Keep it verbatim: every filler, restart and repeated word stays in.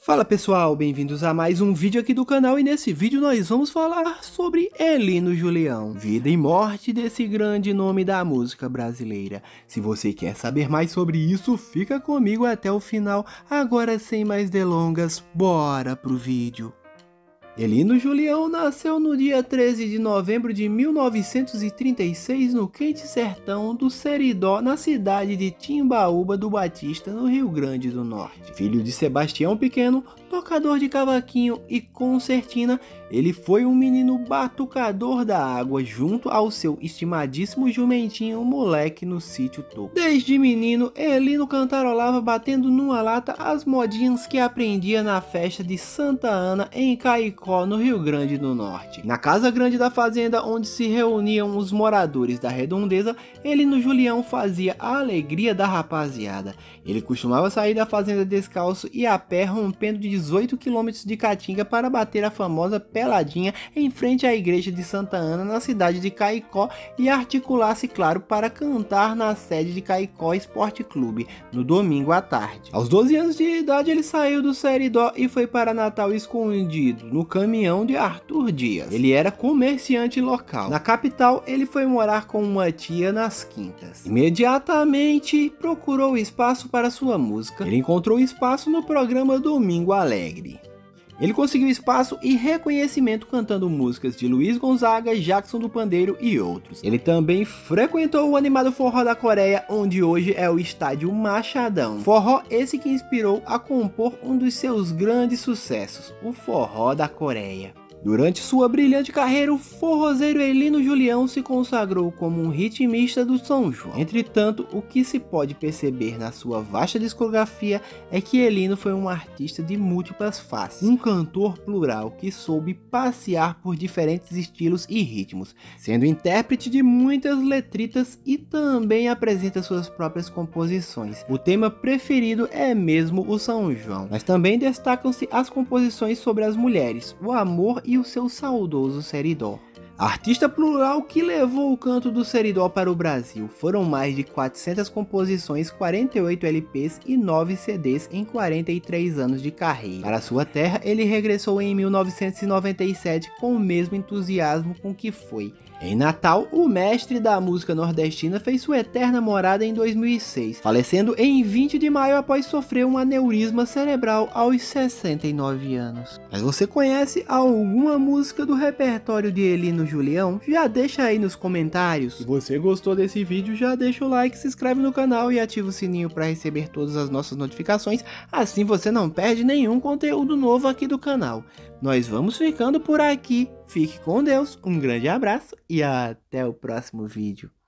Fala pessoal, bem-vindos a mais um vídeo aqui do canal e nesse vídeo nós vamos falar sobre Elino Julião, vida e morte desse grande nome da música brasileira. Se você quer saber mais sobre isso, fica comigo até o final. Agora sem mais delongas, bora pro vídeo. Elino Julião nasceu no dia treze de novembro de mil novecentos e trinta e seis no quente sertão do Seridó, na cidade de Timbaúba do Batista, no Rio Grande do Norte. Filho de Sebastião Pequeno, tocador de cavaquinho e concertina, ele foi um menino batucador da água junto ao seu estimadíssimo jumentinho Moleque no sítio Toco. Desde menino, Elino cantarolava batendo numa lata as modinhas que aprendia na festa de Santa Ana em Caicó, no Rio Grande do Norte. Na casa grande da fazenda onde se reuniam os moradores da redondeza, Elino Julião fazia a alegria da rapaziada. Ele costumava sair da fazenda descalço e a pé, rompendo dezoito quilômetros de caatinga para bater a famosa peladinha em frente à igreja de Santa Ana, na cidade de Caicó, e articular-se, claro, para cantar na sede de Caicó Esporte Clube no domingo à tarde. Aos doze anos de idade, ele saiu do Seridó e foi para Natal escondido no caminhão de Arthur Dias. Ele era comerciante local. Na capital, ele foi morar com uma tia nas Quintas. Imediatamente procurou espaço para sua música. Ele encontrou espaço no programa Domingo Alegre. Ele conseguiu espaço e reconhecimento cantando músicas de Luiz Gonzaga, Jackson do Pandeiro e outros. Ele também frequentou o animado Forró da Coreia, onde hoje é o estádio Machadão. Forró esse que inspirou a compor um dos seus grandes sucessos, o Forró da Coreia. Durante sua brilhante carreira, o forrozeiro Elino Julião se consagrou como um ritmista do São João. Entretanto, o que se pode perceber na sua vasta discografia é que Elino foi um artista de múltiplas faces, um cantor plural que soube passear por diferentes estilos e ritmos, sendo intérprete de muitas letritas e também apresenta suas próprias composições. O tema preferido é mesmo o São João, mas também destacam-se as composições sobre as mulheres, o amor e e o seu saudoso Seridó. Artista plural que levou o canto do Seridó para o Brasil. Foram mais de quatrocentas composições, quarenta e oito L Ps e nove C Ds em quarenta e três anos de carreira. Para sua terra, ele regressou em mil novecentos e noventa e sete com o mesmo entusiasmo com que foi. Em Natal, o mestre da música nordestina fez sua eterna morada em dois mil e seis, falecendo em vinte de maio após sofrer um aneurisma cerebral aos sessenta e nove anos. Mas você conhece alguma música do repertório de Elino Julião? Já deixa aí nos comentários. Se você gostou desse vídeo, já deixa o like, se inscreve no canal e ativa o sininho para receber todas as nossas notificações, assim você não perde nenhum conteúdo novo aqui do canal. Nós vamos ficando por aqui, fique com Deus, um grande abraço e até o próximo vídeo.